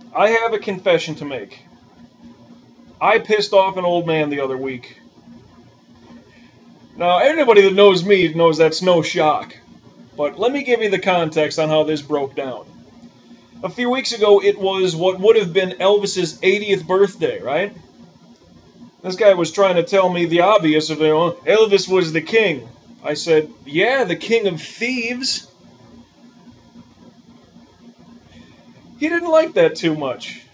I have a confession to make. I pissed off an old man the other week. Now, anybody that knows me knows that's no shock. But let me give you the context on how this broke down. A few weeks ago, it was what would have been Elvis's 80th birthday, right? This guy was trying to tell me the obvious of, Elvis was the king. I said, yeah, the king of thieves. He didn't like that too much.